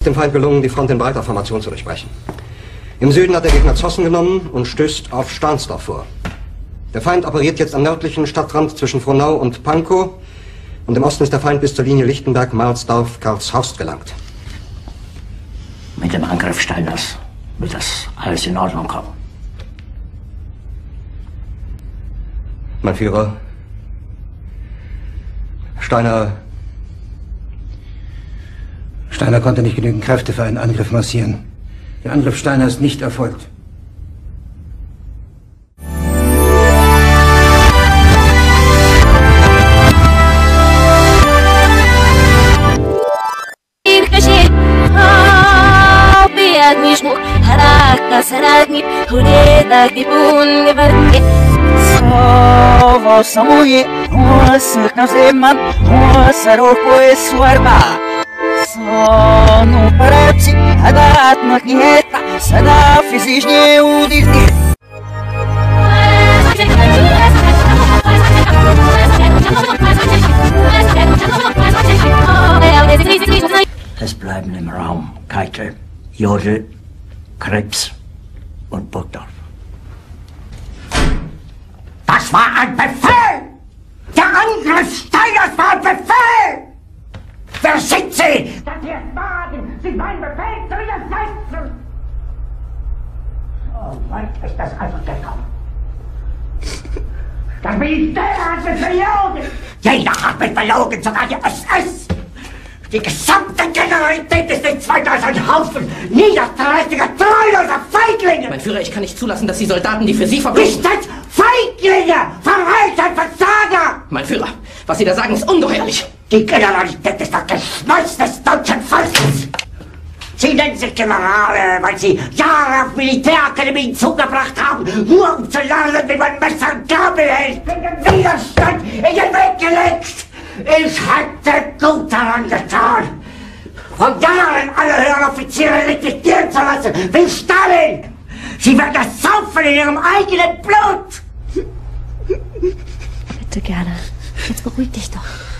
Dem Feind gelungen, die Front in breiter Formation zu durchbrechen. Im Süden hat der Gegner Zossen genommen und stößt auf Stahnsdorf vor. Der Feind operiert jetzt am nördlichen Stadtrand zwischen Frohnau und Pankow und im Osten ist der Feind bis zur Linie Lichtenberg-Marsdorf-Karlshorst gelangt. Mit dem Angriff Steiners wird das alles in Ordnung kommen. Mein Führer, Steiner konnte nicht genügend Kräfte für einen Angriff massieren. Der Angriff Steiner ist nicht erfolgt. Сону параци, адат махнета, сада физичнее удихнет. Es bleiben im Raum Keitel, Jodl, Krebs und Burgdorf. Das war ein Befehl! Der Angriff Steiners war ein Befehl! Wer sind Sie, dass Sie es wagen, sich meinen Befehl zu widersetzen? So weit ist das also gekommen. Das Militär hat mich belogen. Jeder hat mich belogen, sogar die SS. Die gesamte Generalität ist nichts weiter als ein Haufen niederträchtiger, treuloser Feiglinge. Mein Führer, ich kann nicht zulassen, dass die Soldaten, die für Sie verbringen... Nicht als Feiglinge, Verräter, Versager. Mein Führer, was Sie da sagen, ist ungeheuerlich. Die Generalität ist das Geschmolz des deutschen Volkes. Sie nennen sich Generale, weil Sie Jahre auf Militärakademien zugebracht haben, nur um zu lernen, wie man Messer und Gabel hält. Den Widerstand in den Weg gelegt. Ich hätte gut daran getan, von Jahren alle höheren Offiziere liquidieren zu lassen, wie Stalin. Sie werden das saufen in ihrem eigenen Blut. Bitte gerne. Jetzt beruhig dich doch.